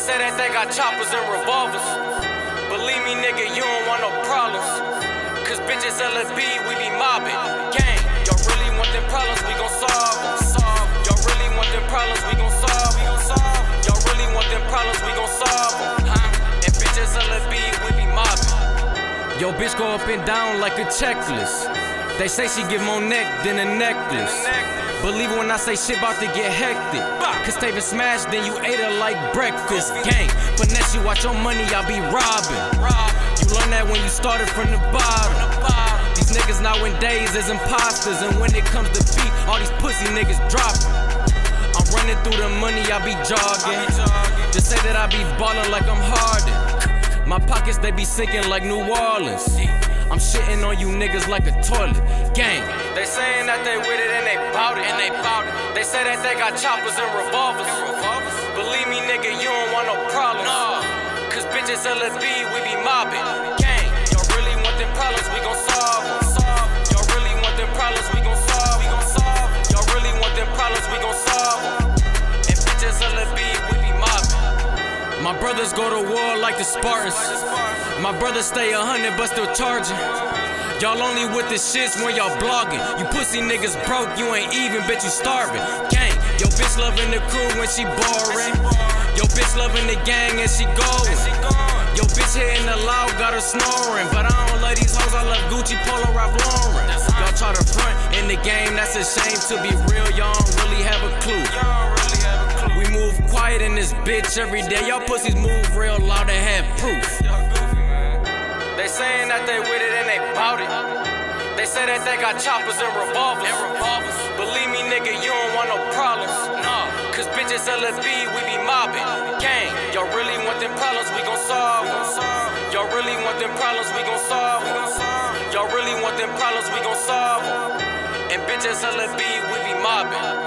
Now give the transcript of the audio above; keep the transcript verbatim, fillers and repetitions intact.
say that they got choppers and revolvers. Believe me, nigga, you don't want no problems. Cause bitches L F B, we be mobbing. Gang, y'all really want them problems, we gon' solve them. Y'all really want them problems, we gon' solve them. Y'all really want them problems, we gon' solve them. And bitches L F B, we be mobbing. Yo, bitch go up and down like a checklist. They say she give more neck than a necklace. Believe it when I say shit bout to get hectic. Cause Taven smashed, then you ate her like breakfast. Gang, finesse you, watch your money, I be robbing. You learn that when you started from the bottom. These niggas nowadays is imposters, and when it comes to beat, all these pussy niggas dropping. I'm running through the money, I be jogging. Just say that I be ballin' like I'm Harden. My pockets, they be sinking like New Orleans. I'm shitting on you niggas like a toilet. Gang, they saying that they with it and they bout it, and they bout it. They say that they got choppers and revolvers. Believe me, nigga, you don't want no problems. Cause bitches L F B, we be mobbing. Gang, y'all really want them problems, we gon' solve them. Y'all really want them problems, we gon' solve them. Y'all really want them problems, we gon' solve them. And bitches L F B, we be mobbing. My brothers go to war like the Spartans. My brothers stay a hundred but still charging. Y'all only with the shits when y'all blogging. You pussy niggas broke, you ain't even, bitch, you starving. Gang, yo bitch loving the crew when she boring. Yo bitch loving the gang and she going. Yo bitch hitting the loud, got her snoring. But I don't love these hoes, I love Gucci, Polo, Ralph Lauren. Y'all try to front in the game, that's a shame. To be real, y'all don't really have a clue. We move quiet in this bitch every day. Y'all pussies move real loud, they have proof. They saying that they with it and they bout it. They say that they got choppers and revolvers. Believe me, nigga, you don't want no problems. Nah, cause bitches L F B, we be mobbing. Gang, y'all really want them problems, we gon' solve them. Y'all really want them problems, we gon' solve them. Y'all really want them problems, we gon' solve them. And bitches L F B, we be mobbing.